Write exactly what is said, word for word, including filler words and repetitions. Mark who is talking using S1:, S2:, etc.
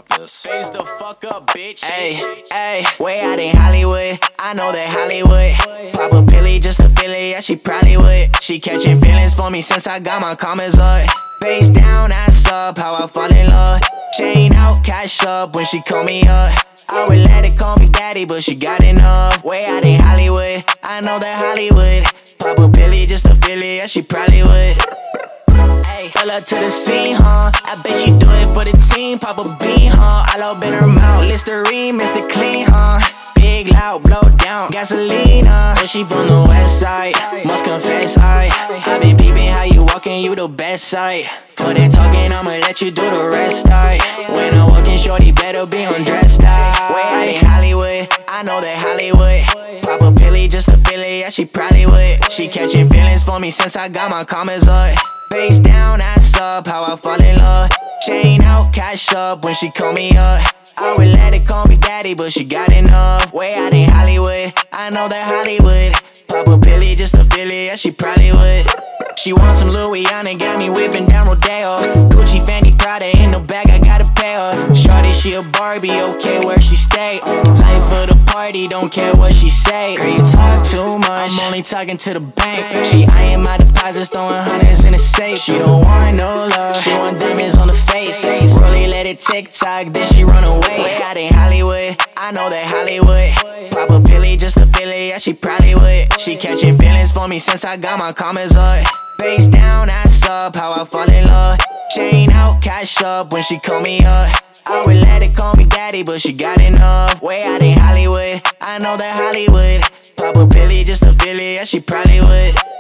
S1: Fuck this. Face the fuck up, bitch.
S2: Ayy, ayy, way out in Hollywood, I know that Hollywood. Pop a pilly just to feel it, yeah, she probably would. She catching feelings for me since I got my comments up. Face down, ass up, how I fall in love. Chain out, cash up when she call me up. I would let it call me daddy, but she got enough. Way out in Hollywood, I know that Hollywood. Pop a pilly just to feel it, yeah, she probably would. Pull up to the scene, huh? I bet she do it for the team. Pop a bean, huh? I love in her mouth. Listerine, Mister Clean, huh? Big, loud, blow down. Gasolina. Oh, she from the west side. Must confess, I I been peeping how you walking, you the best side. For that talking, I'ma let you do the rest, I When I'm walking, shorty better be undressed, I Way out in Hollywood, I know that Hollywood. Pop a pilly just to feel it, yeah, she probably would. She catching feelings for me since I got my comments up. Face down, ass up, how I fall in love. Chain out, cash up when she call me up. I would let it call me daddy, but she got enough. Way out in Hollywood, I know that Hollywood. Pop a pilly just to feel it, yeah, she probably would. She wants some Louis on and got me whipping down Rodeo. Gucci, Fendi, Prada in the bag, I gotta pay her. Shorty, she a Barbie, okay, where she stay. Life of the party, don't care what she say. Girl, you talk too much, I'm only talking to the bank. She eyeing my deposits, throwing hundreds in the safe. She don't want no love, she want diamonds on the face. Really let it tick-tock, then she run away. Way out in Hollywood, I know that Hollywood. Pop a pilly just to feel it, yeah, she probably would. She catching feelings for me since I got my comments up. Face down, ass up, how I fall in love. Chain out, cash up when she call me up. I would let it call me daddy, but she got enough. Way out in Hollywood, I know that Hollywood. Pop a pilly just to feel it, yeah, she probably would.